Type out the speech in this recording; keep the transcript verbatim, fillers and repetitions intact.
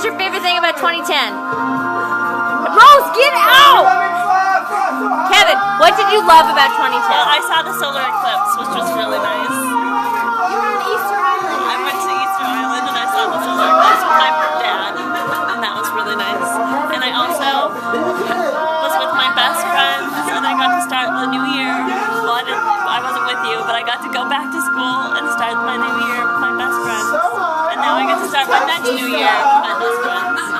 was your favorite thing about twenty ten? Rose, get out! Kevin, what did you love about twenty ten? Well, I saw the solar eclipse, which was really nice. You were on Easter Island. I went to Easter Island and I saw the solar eclipse with my dad, and that was really nice. And I also was with my best friends, and I got to start the new year. Well, I, didn't, I wasn't with you, but I got to go back to school and start my new year with my best friends. And now I get to start my next new year with my best friends.